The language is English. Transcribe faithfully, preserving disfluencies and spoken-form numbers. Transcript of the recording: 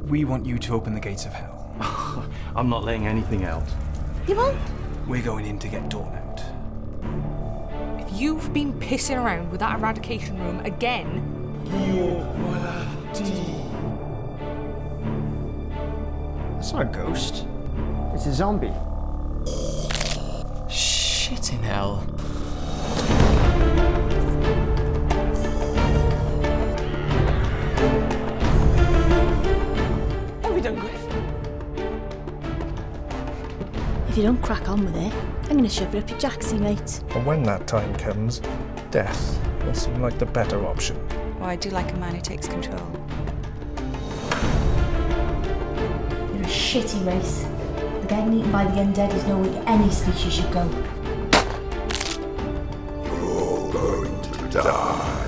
We want you to open the gates of hell. I'm not letting anything out. You won't? We're going in to get Dawn out. If you've been pissing around with that eradication room again... That's not a ghost. It's a zombie. Shit in hell. What have we done, Griff? If you don't crack on with it, I'm gonna shove it up your jacksie, mate. And when that time comes, death will seem like the better option. Well, I do like a man who takes control. You're a shitty race. The getting eaten by the undead is no way any species should go. You're all going to die.